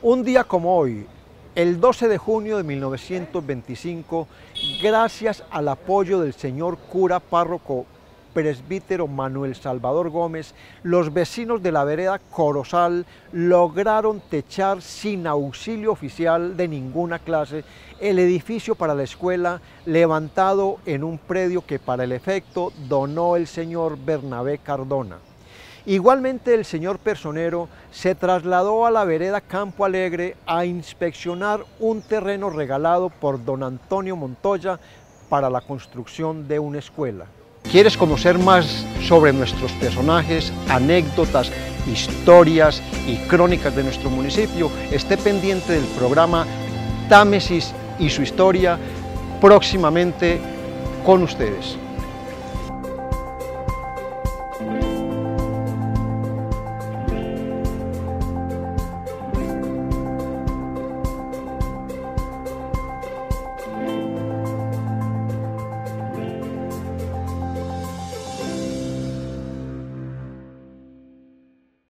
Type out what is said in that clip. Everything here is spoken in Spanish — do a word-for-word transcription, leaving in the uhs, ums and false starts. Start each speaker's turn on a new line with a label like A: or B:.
A: Un día como hoy, el doce de junio de mil novecientos veinticinco, gracias al apoyo del señor cura párroco presbítero Manuel Salvador Gómez, los vecinos de la vereda Corozal lograron techar sin auxilio oficial de ninguna clase el edificio para la escuela levantado en un predio que para el efecto donó el señor Bernabé Cardona. Igualmente el señor personero se trasladó a la vereda Campo Alegre a inspeccionar un terreno regalado por don Antonio Montoya para la construcción de una escuela. ¿Quieres conocer más sobre nuestros personajes, anécdotas, historias y crónicas de nuestro municipio? Esté pendiente del programa Támesis y su historia, próximamente con ustedes.